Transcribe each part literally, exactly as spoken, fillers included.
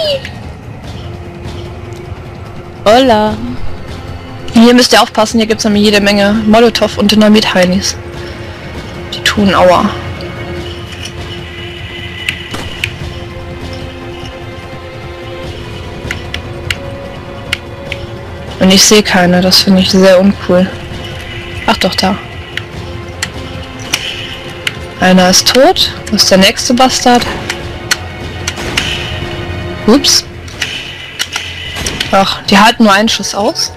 Hola. Hier müsst ihr aufpassen, hier gibt es nämlich jede Menge Molotow und Dynamit-Heinis. Die tun Aua. Und ich sehe keine, das finde ich sehr uncool. Ach doch, da. Einer ist tot. Wo ist der nächste Bastard? Ups. Ach, die halten nur einen Schuss aus.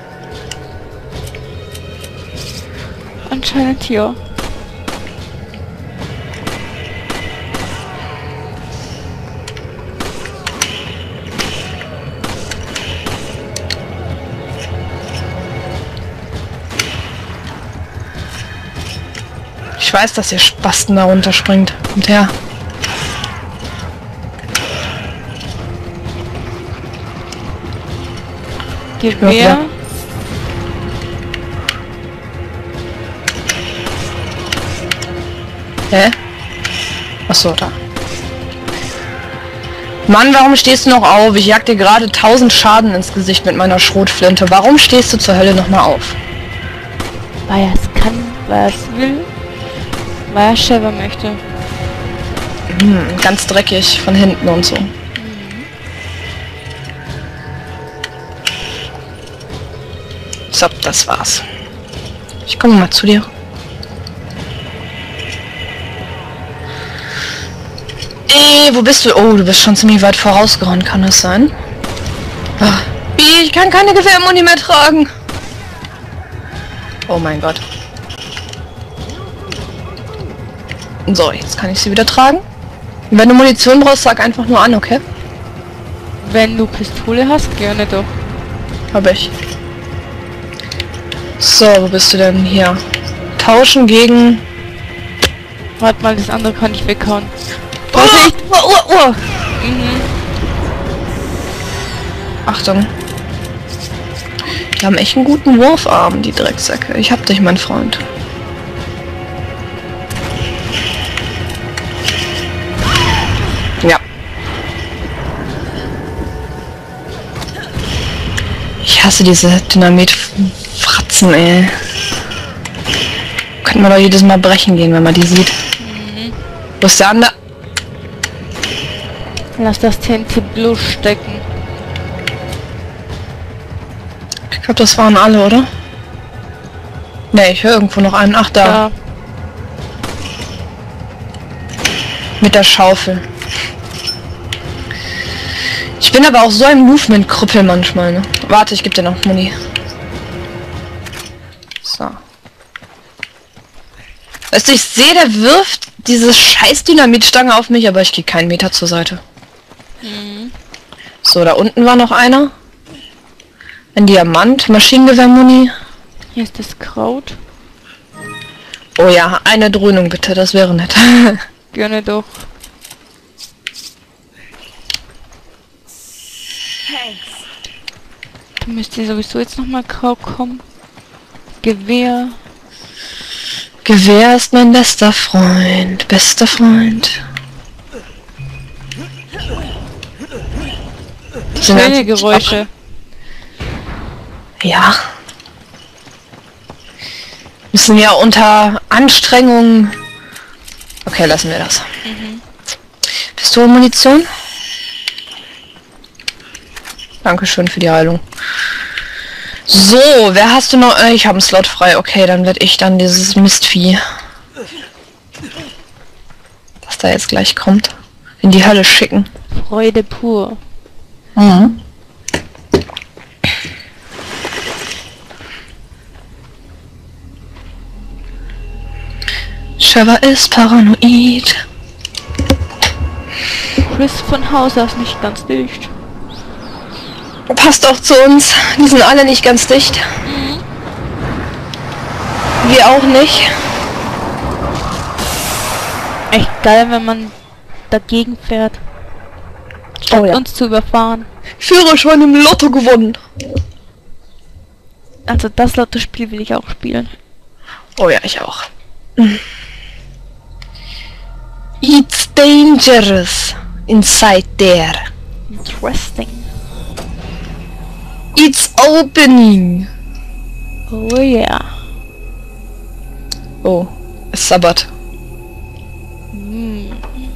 Anscheinend ja. Ich weiß, dass ihr Spasten da runterspringt. Kommt her. Gewehr. Hä? Achso, da. Mann, warum stehst du noch auf? Ich jag dir gerade tausend Schaden ins Gesicht mit meiner Schrotflinte. Warum stehst du zur Hölle nochmal auf? Weil er es kann, weil er es will. Weil er selber möchte. Hm, ganz dreckig von hinten und so. Mhm. So, das war's. Ich komme mal zu dir. Ey, wo bist du? Oh, du bist schon ziemlich weit vorausgerannt, kann das sein? Ach, ich kann keine Gewehrmuni mehr tragen. Oh mein Gott. So, jetzt kann ich sie wieder tragen. Wenn du Munition brauchst, sag einfach nur an, okay? Wenn du Pistole hast, gerne doch. Hab ich. So, wo bist du denn hier? Tauschen gegen... Warte mal, das andere kann ich weghauen. Vorsicht! Oh, oh, oh. Mhm. Achtung. Die haben echt einen guten Wurfarm, die Drecksäcke. Ich hab dich, mein Freund. Ja. Ich hasse diese Dynamit-Fratzen, ey. Könnte man doch jedes Mal brechen gehen, wenn man die sieht. Mhm. Wo ist der andere? Lass das T N T bloß stecken. Ich glaube, das waren alle, oder? Ne, ich höre irgendwo noch einen. Ach, da. Ja. Mit der Schaufel. Ich bin aber auch so ein Movement-Krüppel manchmal, ne? Warte, ich gebe dir noch Muni. So. Weißt du, ich sehe, der wirft diese scheiß Dynamitstange auf mich, aber ich gehe keinen Meter zur Seite. Mhm. So, da unten war noch einer. Ein Diamant, Maschinengewehr-Muni. Hier ist das Kraut. Oh ja, eine Dröhnung bitte, das wäre nett. Gerne doch. Du müsst ihr sowieso jetzt noch mal Kraut kommen. Gewehr. Gewehr ist mein bester Freund, bester Freund. Schöne Geräusche. Ja. Müssen ja unter Anstrengung... Okay, lassen wir das. Mhm. Pistolenmunition? Dankeschön für die Heilung. So, wer hast du noch? Äh, ich habe einen Slot frei. Okay, dann werde ich dann dieses Mistvieh, das da jetzt gleich kommt, in die Hölle schicken. Freude pur. Mhm. Trevor ist paranoid. Chris von Haus aus nicht ganz dicht. Passt auch zu uns. Die sind alle nicht ganz dicht. Mhm. Wir auch nicht. Echt geil, wenn man dagegen fährt. Statt Oh ja. uns zu überfahren. Führerschein im Lotto gewonnen. Also das Lottospiel will ich auch spielen. Oh ja, ich auch. It's dangerous inside there. Interesting. It's opening! Oh yeah. Oh, es sabbert. Hm.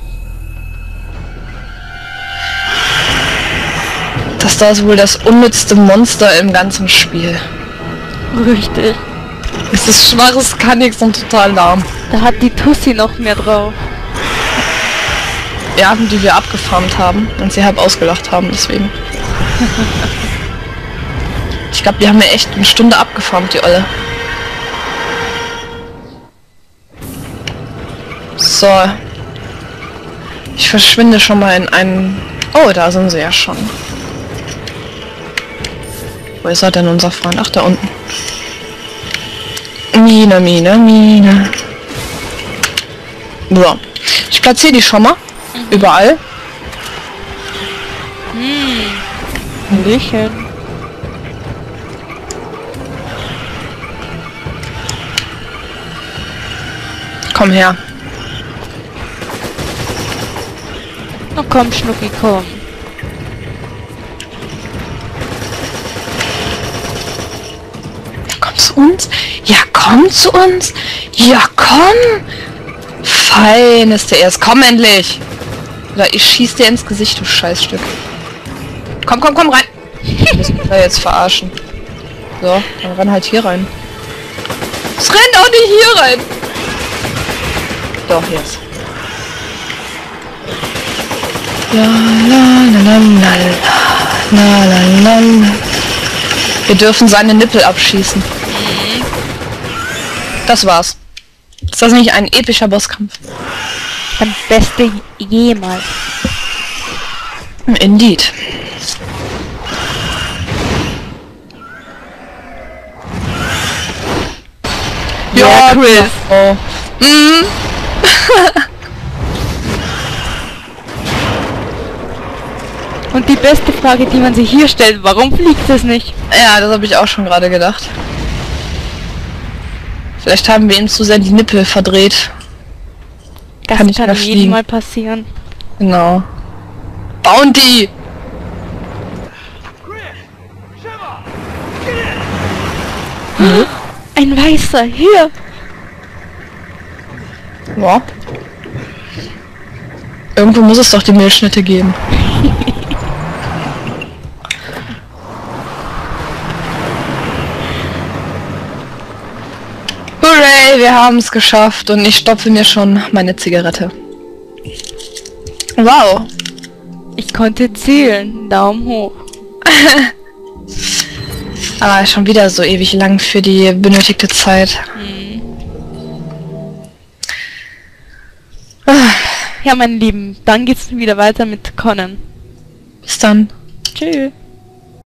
Das da ist wohl das unnützste Monster im ganzen Spiel. Richtig. Es ist schwach, es kann nichts und total lahm. Da hat die Tussi noch mehr drauf. Ja, die wir abgefarmt haben und sie halb ausgelacht haben, deswegen. Ich glaube, die haben mir echt eine Stunde abgefarmt, die Olle. So. Ich verschwinde schon mal in einen... Oh, da sind sie ja schon. Wo ist er denn, unser Freund? Ach, da unten. Mine, Mine, Mine. So. Ich platziere die schon mal. Mhm. Überall. Hm. Hallöchen. Komm her. Na komm, Schnucki, komm. Komm zu uns. Ja, komm zu uns. Ja, komm. Fein ist der erst. Komm endlich. Oder ich schieß dir ins Gesicht, du Scheißstück. Komm, komm, komm rein. Ich muss mich da jetzt verarschen. So, dann renn halt hier rein. Es rennt auch nicht hier rein. Doch, jetzt. La la la la la la la la. Wir dürfen seine Nippel abschießen. Das war's. Ist das nicht ein epischer Bosskampf? Der beste jemals. Indeed. Ja, Chris. Oh. Mm. Und die beste Frage, die man sich hier stellt, warum fliegt es nicht? Ja, das habe ich auch schon gerade gedacht. Vielleicht haben wir ihm zu sehr die Nippel verdreht. Das kann nicht kann mehr jedem fliegen. mal passieren. Genau. Bounty! Mhm. Ein Weißer, hier! Ja. Irgendwo muss es doch die Milchschnitte geben. Hooray, wir haben es geschafft und ich stopfe mir schon meine Zigarette. Wow. Ich konnte zählen. Daumen hoch. Aber schon wieder so ewig lang für die benötigte Zeit. Hm. Ja, meine Lieben, dann geht's wieder weiter mit Conan. Bis dann. Tschüss.